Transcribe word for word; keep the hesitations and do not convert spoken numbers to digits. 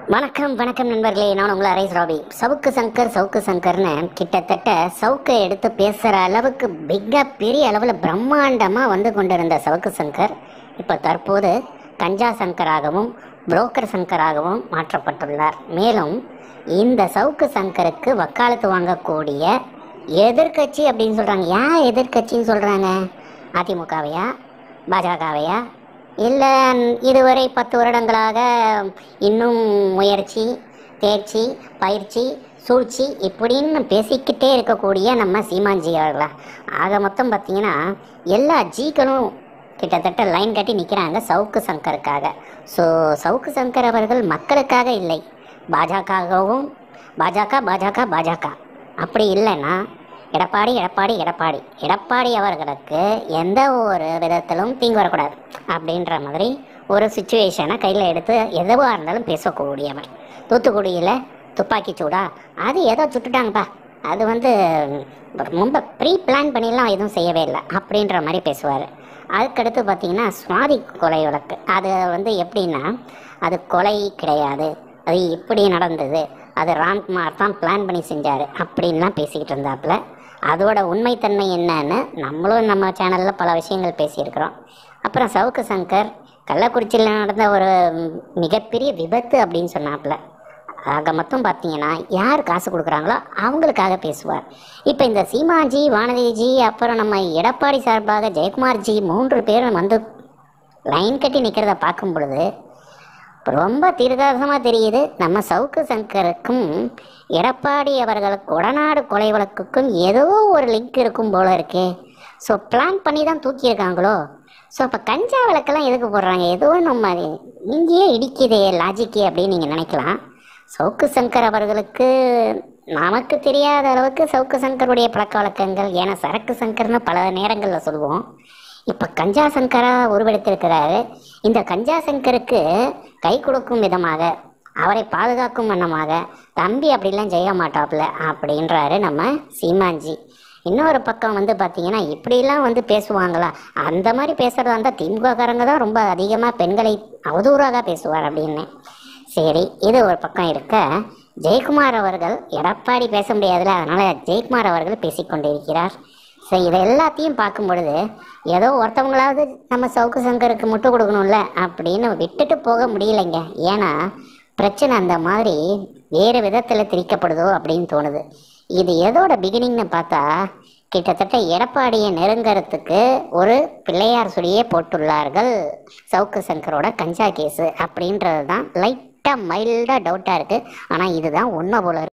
வணக்கம் வணக்கம் நண்பர்களே, நான் உங்களை அரைஸ் ராபி. சவுக்கு சங்கர் சவுக்கு சங்கர்னு கிட்டத்தட்ட சவுக்கை எடுத்து பேசுகிற அளவுக்கு மிக பெரிய அளவில் பிரம்மாண்டமாக வந்து கொண்டிருந்த சவுக்கு சங்கர் இப்போ தற்போது கஞ்சா சங்கராகவும் புரோக்கர் சங்கராகவும் மாற்றப்பட்டுள்ளார். மேலும் இந்த சவுக்கு சங்கருக்கு வக்காலத்து வாங்கக்கூடிய எதிர்கட்சி அப்படின்னு சொல்கிறாங்க. ஏன் எதிர்கட்சின்னு சொல்கிறாங்க? அதிமுகவையா, பாஜகவையா, இல்லை இதுவரை பத்து வருடங்களாக இன்னும் முயற்சி, தேர்ச்சி, பயிற்சி, சூழ்ச்சி இப்படின்னு பேசிக்கிட்டே இருக்கக்கூடிய நம்ம சீமான்ஜி அவர்களா? ஆக மொத்தம் பார்த்திங்கன்னா எல்லா ஜீக்களும் கிட்டத்தட்ட லைன் கட்டி நிற்கிறாங்க சவுக்கு சங்கருக்காக. ஸோ சவுக்கு சங்கர் அவர்கள் மக்களுக்காக இல்லை, பாஜகவும் பாஜக பாஜக பாஜக அப்படி இல்லைன்னா எடப்பாடி எடப்பாடி எடப்பாடி எடப்பாடி அவர்களுக்கு எந்த ஒரு விதத்திலும் தீங்கு வரக்கூடாது அப்படின்ற மாதிரி ஒரு சுச்சுவேஷனை கையில் எடுத்து எதுவாக இருந்தாலும் பேசக்கூடியவர். தூத்துக்குடியில் துப்பாக்கி சூடா, அது ஏதோ சுட்டுட்டாங்கப்பா, அது வந்து ரொம்ப ப்ரீ பிளான் பண்ணிலாம் எதுவும் செய்யவே இல்லை அப்படின்ற மாதிரி பேசுவார். அதுக்கடுத்து பார்த்திங்கன்னா சுவாதி கொலை வழக்கு, அது வந்து எப்படின்னா அது கொலை கிடையாது, அது இப்படி நடந்தது, அது ராம்குமார் தான் பிளான் பண்ணி செஞ்சார் அப்படின்லாம் பேசிக்கிட்டு இருந்தாப்புல. அதோட உண்மைத்தன்மை என்னன்னு நம்மளும் நம்ம சேனலில் பல விஷயங்கள் பேசியிருக்கிறோம். அப்புறம் சவுக்கு சங்கர் கள்ளக்குறிச்சியில் நடந்த ஒரு மிகப்பெரிய விபத்து அப்படின்னு சொன்னாப்புல. ஆக மொத்தம் பார்த்தீங்கன்னா யார் காசு கொடுக்குறாங்களோ அவங்களுக்காக பேசுவார். இப்போ இந்த சீமாஜி, வானதிஜி, அப்புறம் நம்ம எடப்பாடி சார்பாக ஜெயக்குமார்ஜி மூன்று பேரும் வந்து லைன் கட்டி நிற்கிறத பார்க்கும் பொழுது ரொம்ப தீர்க்காசமாக தெரியுது. நம்ம சவுக்கு சங்கருக்கும் எடப்பாடி அவர்களுக்கு கொடநாடு கொலை வழக்குக்கும் ஏதோ ஒரு லிங்க் இருக்கும் போல இருக்கே. ஸோ பிளான் பண்ணி தான் தூக்கியிருக்காங்களோ. ஸோ அப்போ கஞ்சா வழக்கெல்லாம் எதுக்கு போடுறாங்க? ஏதோ நம்ம இங்கேயே இடிக்குதே லாஜிக்கே அப்படின்னு நீங்கள் நினைக்கலாம். சவுக்கு சங்கர் அவர்களுக்கு நமக்கு தெரியாத அளவுக்கு சவுக்கு சங்கருடைய பழக்க வழக்கங்கள், ஏன்னா சரக்கு சங்கர்னு பல நேரங்களில் சொல்லுவோம். இப்போ கஞ்சா சங்கராக உருவெடுத்திருக்கிறாரு. இந்த கஞ்சா சங்கருக்கு கை கொடுக்கும் விதமாக, அவரை பாதுகாக்கும் வண்ணமாக தம்பி அப்படிலாம் செய்ய மாட்டாப்புல அப்படின்றாரு நம்ம சீமான்ஜி. இன்னொரு பக்கம் வந்து பார்த்திங்கன்னா இப்படிலாம் வந்து பேசுவாங்களா? அந்த மாதிரி பேசுகிறதா இருந்தால் திமுககாரங்க தான் ரொம்ப அதிகமாக பெண்களை அவதூறாக பேசுவார் அப்படின்னு. சரி, இது ஒரு பக்கம் இருக்க, ஜெயக்குமார் அவர்கள் எடப்பாடி பேச முடியாதுல்ல, அதனால் ஜெயக்குமார் அவர்கள் பேசிக்கொண்டிருக்கிறார். ஸோ இதை எல்லாத்தையும் பார்க்கும் பொழுது ஏதோ ஒருத்தவங்களாவது நம்ம சவுக்கு சங்கருக்கு முட்டு கொடுக்கணும்ல அப்படின்னு விட்டுட்டு போக முடியலைங்க. ஏன்னா பிரச்சனை அந்த மாதிரி வேறு விதத்தில் திரிக்கப்படுதோ அப்படின்னு தோணுது. இது எதோட பிகினிங்னு பார்த்தா கிட்டத்தட்ட எடப்பாடியை நெருங்கிறதுக்கு ஒரு பிள்ளையார் சுழியே போட்டுள்ளார்கள் சவுக்கு சங்கரோட கஞ்சா கேஸு அப்படின்றது தான் லைட்டாக மைல்டாக டவுட்டாக இருக்குது. ஆனால் இதுதான் உண்மை போல.